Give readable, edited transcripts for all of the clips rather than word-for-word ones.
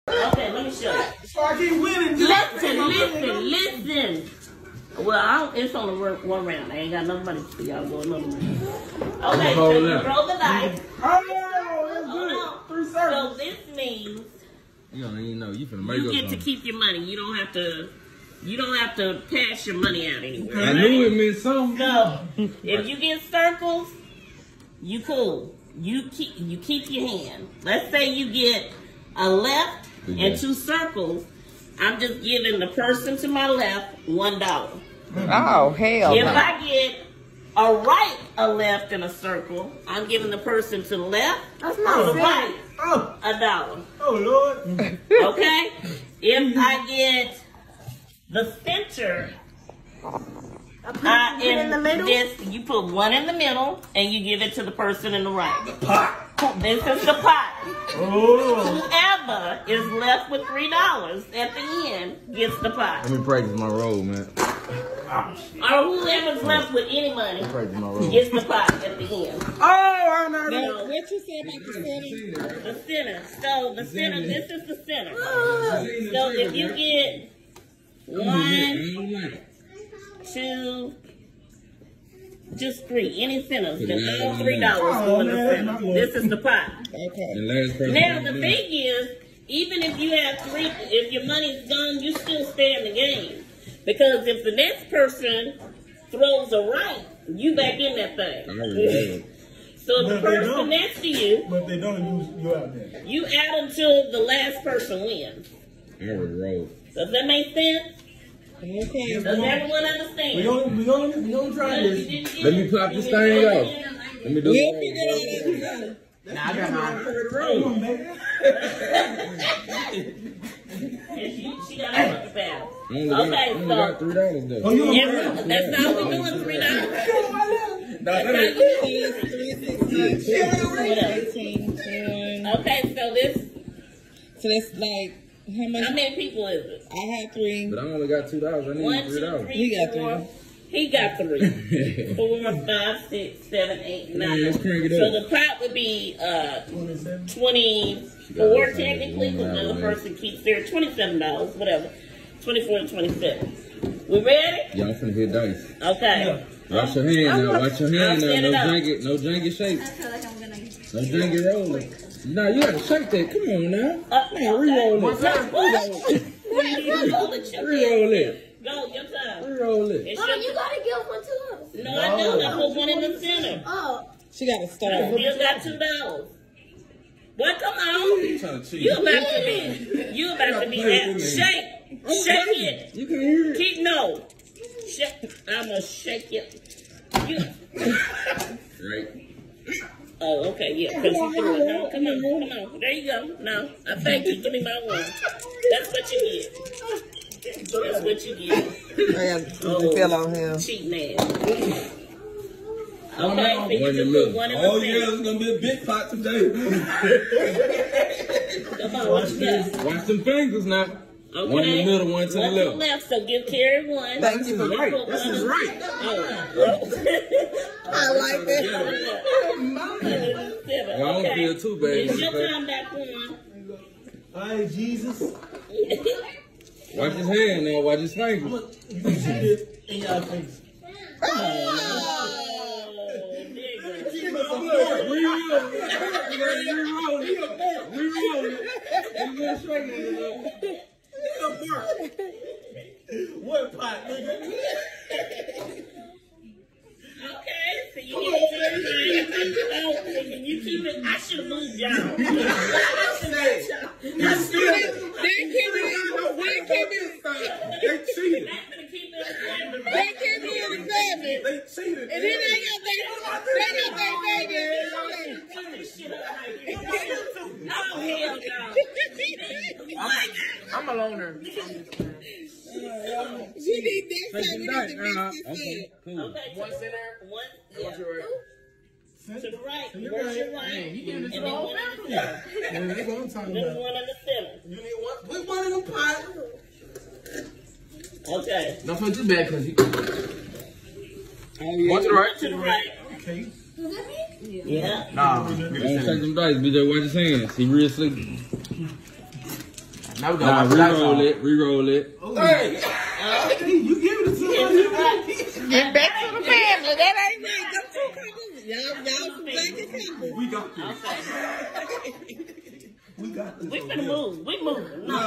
Okay, let me show you. So I keep winning. Listen. Well, it's only one round. I ain't got no money for y'all go another round. Okay, so you roll the dice. Oh, that's good. 3 circles. So this means you don't even know. You get to keep your money. You don't have to pass your money out anywhere. I knew it meant something. So if you get circles, you cool. You keep your hand. Let's say you get a left and 2 circles. I'm just giving the person to my left $1. Oh, hell If no. I get a right, a left, and a circle, I'm giving the person to the left, to the right, $1. Oh, Lord. Okay? If I get the center, in the middle? You put 1 in the middle, and you give it to the person in the right. The pot. This is the pot. Oh. Whoever is left with $3 at the end gets the pot. Let me practice my role, man. Or whoever's left with any money gets the pot at the end. Oh, I know. Now, what you said about the center? The center. So the center, this is the center. So if you get 1, 2, just 3, any centers, just all $3 go in the center. This is the pot. Okay. Now the thing is, even if you have 3, if your money's gone, you still stay in the game. Because if the next person throws a right, you back in that thing. So the person next to you, but they don't use you out there. You add until the last person wins. I would roll. Does that make sense? Okay. Does everyone understand? We gonna try this. Let me pop this thing off. Let me do it. Nah, I got mine. She got a fast. Okay, so got $3 though. Oh, that's not what we're doing. $3. Okay, so this. So that's like how much? How many people is it? I had 3. But I only got $2. I need 1, 2, $3. 3, He got 4. 3. He got 3. 4, 5, 6, 7, 8, 9. Let's crank it So up. the pot would be 24 technically, because the other person keeps their $27, whatever. 24 to 27. We ready? Y'all finna hit dice. Okay. Watch your hand now. Watch your hand now. No janky shake. I feel like I'm gonna. No janky rolling. Nah, you gotta shake that. Come on now. Man, re-roll it. Re-roll it. Go, your time. Re-roll it. You gotta give one to us. No, I don't. I put 1 in the center. Oh. She got to start. You got $2. What? Come on. You about to be out. Shake it. You can hear it. Keep no. Shake. I'm gonna shake it. Right. Oh, okay, yeah. Because you threw it. No, come on. There you go. No, I thank you. Give me my 1. That's what you get. That's what you get. I got fell on him. Cheating ass. Okay, so you just put 1 in the center. Oh yeah, it's gonna be a big pot today. Come on, what you got? Watch them fingers now. Okay. 1 in the middle, 1 to the left. So give Terry 1. Thank you for Right. This is right. I like that. Well, I don't feel too bad. It's your time back on. All right, Jesus. Watch his hand now. Watch his fingers. You can see it in your face. What pot, nigga? Okay, so you keep it. I should have moved y'all. They cheated. They keep me in the family. They cheated. And then they got their baby. Oh, hell no. I'm a loner. She need that time. We need to mix this Okay, cool. Okay, One center. One, What's your right? to the right. You're Where's right. your right? Man, you And getting then this all one in the yeah. center. That's what I'm talking Then about. one in the center. You need one. Put one in the pot. Okay. Don't feel too bad because you. One to the right. To the right. Okay. Does that mean? Yeah. Nah. Don't shake them dice, BJ. Watch his hands. He real sleepy. Now we Nah, got re-roll it. Re-roll it. Hey! You give it to somebody. Get back to the family. That ain't right. Them two couples. Y'all some blanket couples. We got this. Okay. We got this. We finna move. We moving. No.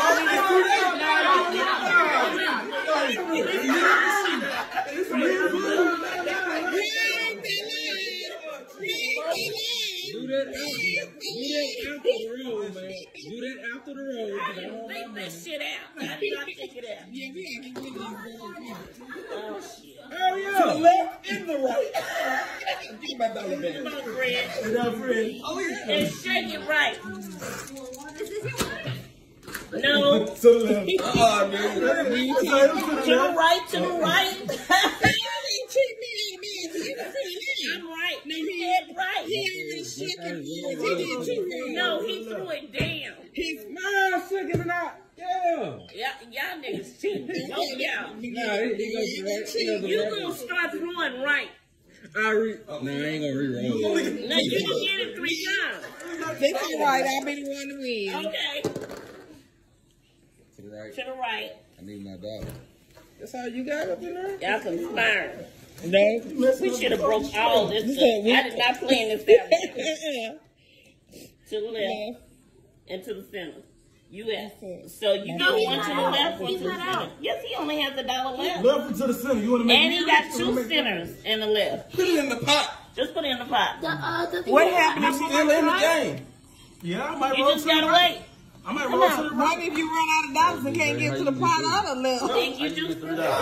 Do that after the road, man. Do that after the road. Think that shit out. I did not think it out. Yeah, we gotta get rid of these. Oh, shit. Oh, yeah. To the left and the right. Give my dollar back. Come on, Fred. What up, Fred? Oh, yeah. And shake it right. No. To the left. Oh, man. To the right, to the right. I'm right. You said right. No, he threw it down. His mind shaking it out. Yeah. Y'all niggas cheating. Oh, yeah. Nah, he goes right. You gonna start throwing right. Nah, I ain't gonna re-roll. Now, you can get it 3 times. That's all right. I'll be the one to win. Okay. To the right. To the right. I need my dollar. That's how you got up in there? Y'all conspiring. No. We should have broke all this stuff. I did not play in this down. To the left and to the center. U.S. So you got one to the left, one to the center. Yes, he only has $1 left. Left and to the center. You want to make And he got 2 centers in the left. Put it in the pot. Just put it in the pot. What happened if you Still in the game. Yeah, I might You roll just to the gotta right. wait. I might roll to the What right. if you run out of dollars and can't get to the pot of the left? Then you just roll over.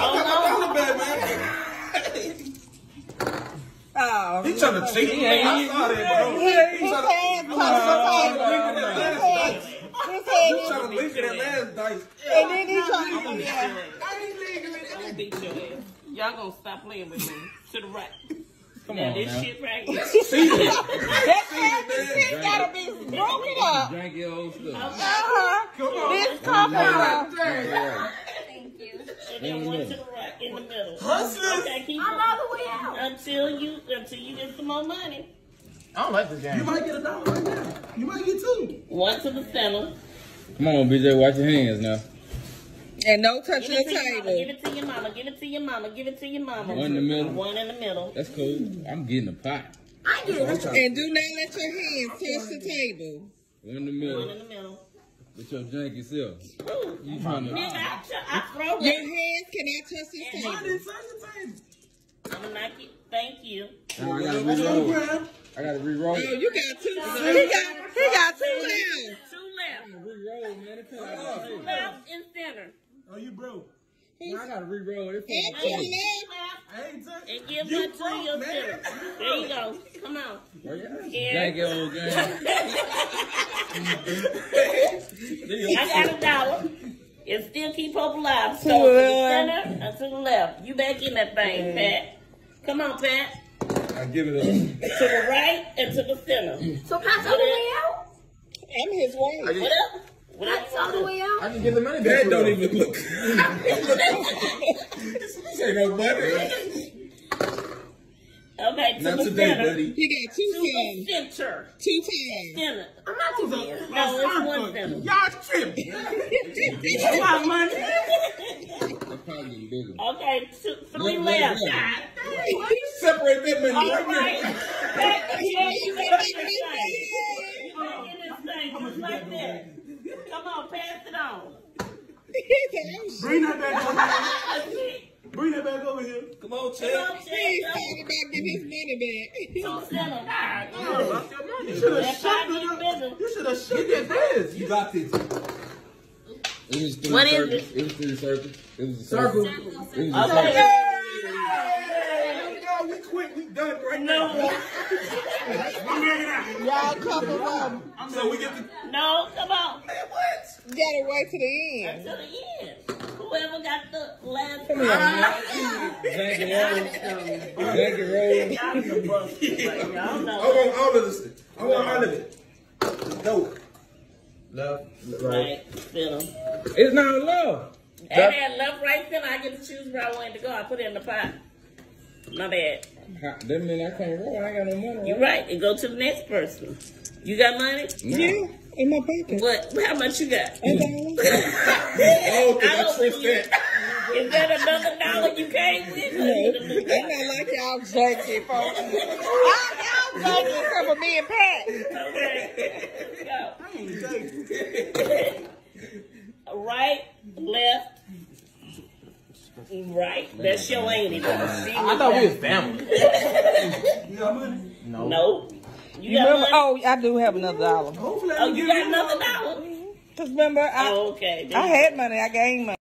Oh, He trying to cheat. I saw that, bro. his hand touched the table. His hand He trying to link that last dice. and then he trying to I'm gonna beat your ass. Y'all gonna stop playing with me. To the right. Come Now on this now. shit right here. See it. That hand gotta be broken up. Drink your old stuff. This couple. Thank you. And then one to the right in the middle. Hustlers. Okay, keep I'm all the way out. until you get some more money. I don't like this game. You might get $1 right now. You might get 2. One to the center. Come on, BJ, watch your hands now. And no touching Give the it to your mama. Give table. it to your mama. Give it to your mama. Give it to your mama. One in the middle. One in the middle. That's cool. I'm getting a pot. I get it. And do not let your hands touch the table. One in the One middle. in the middle. With your janky self. Ooh. You trying to... Nigga, I throw Your it. hands cannot touch the table. I'm gonna knock it. Thank you. Now I gotta re-roll. I gotta re-roll. Oh, you got 2. He got 2 left. 2 left. Re-roll, man. It fell out the 2 table. left and center. Oh, you broke. Now I gotta re-roll. It And fell out to the the table. left. I ain't touching. And give one to your center. There you go. Come on. Janky old game. I got $1. It still keep hope alive. So To to the the left. center and to the left. You back in that thing, Pat. Come on, Pat. I give it a... To the right and to the center. So Pat's all the way out? I'm his wife. What up? What Pat's all the way out? I can get the money back. That don't even look... This ain't no money. Okay, to Not the today, center. buddy. He got 2 To the cents. center. 2 times. Center. I'm not too bad. No, it's one center. Y'all tripping. Come on, money. That's probably bigger. Okay, 3 Look, left. look. Separate that money. All right. Pat, you back in this thing. You back in this thing just like that. Come on, pass it on. Bring that back over here. That's it. Bring that back over here. Come on, Come Chad. on, He's Chad. talking about getting his money back. To the center. You should have That's shot how you business. You should have shot that this. You got this. It was 3 What is circles. it? It was 3 circles. It was a Circle. circle. It was a Okay. circle. Yo, we quit. We done right No. now. Y'all couple up. So we get the. No, come on. Man, what? You gotta wait to the end. Until the end. Whoever got the last Janky roll. Janky roll. Y'all some bullshit right here. I don't I know. want all of this. I want all of it. Dope. Left, Right, center. It's not love. I had left, right, center. I get to choose where I wanted to go. I put it in the pot. My bad. That mean I can't roll. I ain't got no money. You're right. And go to the next person. You got money? No. Yeah. In my pocket. What? How much you got? Oh, cause I trust that. Is that another dollar you came with? No, it's not like y'all junkie, folks. Y'all junkie except for me and Pat. Okay. Go. Right, left, right. That's your ain't it? I thought we was family. You got money? No. Nope. You got Remember? money? Oh, I do have another dollar. Hopefully, Oh, you got another dollar? Cause remember, Oh, okay. I had money. I gained money.